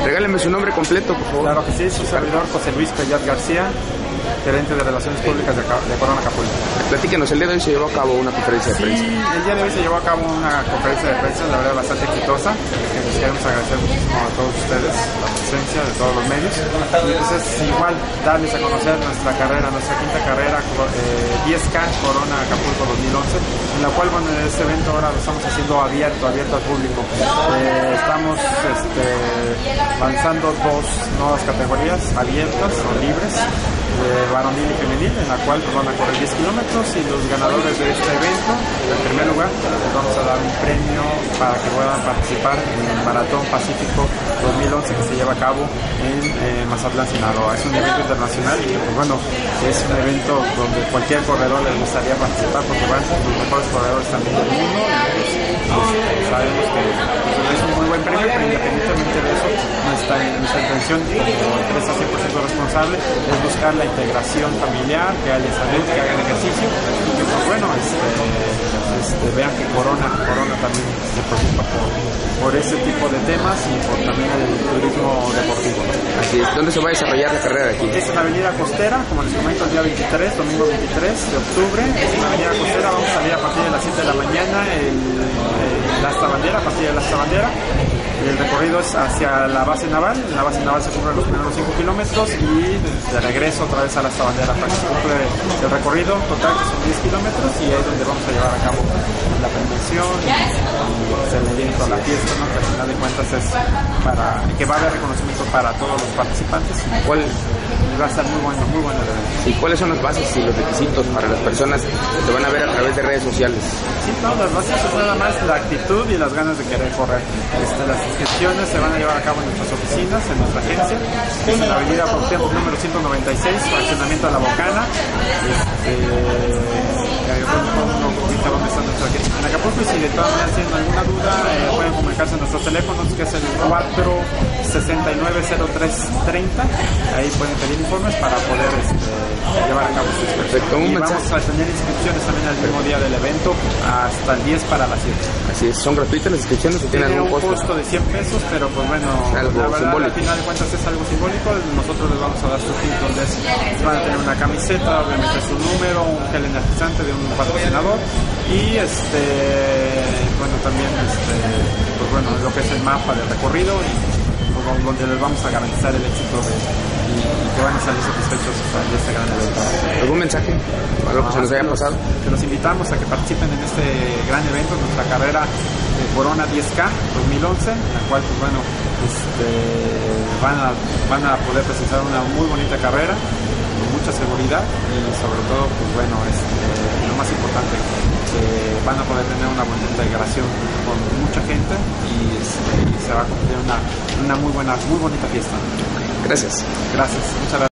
Regáleme su nombre completo, por favor. Claro que sí, su servidor José Luis Pellat García, gerente de Relaciones Públicas de Corona Acapulco. Platíquenos, el día de hoy se llevó a cabo una conferencia de prensa. Sí, el día de hoy se llevó a cabo una conferencia de prensa, la verdad bastante exitosa, que les queremos agradecer muchísimo a todos ustedes, la presencia de todos los medios. Y entonces igual darles a conocer nuestra carrera, nuestra quinta carrera, 10K Corona Acapulco 2011, en la cual, bueno, este evento ahora lo estamos haciendo abierto al público. Estamos lanzando dos nuevas categorías abiertas o libres, varonil y femenil, en la cual pues, van a correr 10 kilómetros y los ganadores de este evento, en primer lugar, les vamos a dar un premio para que puedan participar en el Maratón Pacífico 2011 que se lleva a cabo en Mazatlán, Sinaloa. Es un evento internacional y pues, bueno, es un evento donde cualquier corredor les gustaría participar porque van los mejores corredores también del mundo y pues, sabemos que es un muy buen premio, pero independientemente de eso, nuestra intención como empresa 100% responsable es buscar la integración familiar, que haya salud, que hagan ejercicio y que pues bueno, vean que Corona también se preocupa por ese tipo de temas y por también el turismo deportivo. Así es. ¿Dónde se va a desarrollar la carrera aquí? Es en la avenida Costera, como les comento, el día 23, domingo 23 de octubre, es en la avenida Costera, vamos a salir a partir de las 7 de la mañana, a partir de la Asta Bandera. El recorrido es hacia la base naval. En la base naval se cubren los primeros 5 kilómetros y de regreso otra vez a la Asta Bandera para que se cumple el recorrido total, que son 10 kilómetros, y ahí es donde vamos a llevar a cabo la premiación y el evento, la fiesta, ¿no? Que al final de cuentas es que va a haber reconocimiento para todos los participantes. ¿Cuál? Va a estar muy bueno el evento. ¿Y cuáles son las bases y los requisitos para las personas que te van a ver a través de redes sociales? Sí, no, las bases es nada más la actitud y las ganas de querer correr. Las inscripciones se van a llevar a cabo en nuestras oficinas, en nuestra agencia, que es en la avenida Cuauhtémoc número 196, fraccionamiento a La Bocana. Donde está nuestra agencia en Acapulco, y si de todas maneras tienen alguna duda pueden comunicarse a nuestros teléfonos, que es el 4690330. Ahí pueden pedir informes para poder llevar a cabo sus inscripciones. Perfecto. Y vamos a tener inscripciones también el mismo día del evento hasta el 10 para las 7. Así es. ¿Son gratuitas las inscripciones o tienen algún costo? Un costo de 100 pesos, pero pues bueno, algo la verdad, simbólico. Al final de cuentas es algo simbólico. Nosotros les vamos a dar su kit donde van a tener una camiseta, obviamente su número, un gel energizante de un patrocinador y bueno, también pues bueno, lo que es el mapa del recorrido y pues, donde les vamos a garantizar el éxito y que van a salir satisfechos de este gran evento. ¿Algún mensaje? ¿Algo que se nos haya pasado? Que los invitamos a que participen en este gran evento, en nuestra carrera de Corona 10K 2011, en la cual pues bueno, van a poder presenciar una muy bonita carrera con mucha seguridad y sobre todo pues bueno, lo más importante, que van a poder tener una buena integración con mucha gente y se va a cumplir una muy bonita fiesta. Gracias. Muchas gracias.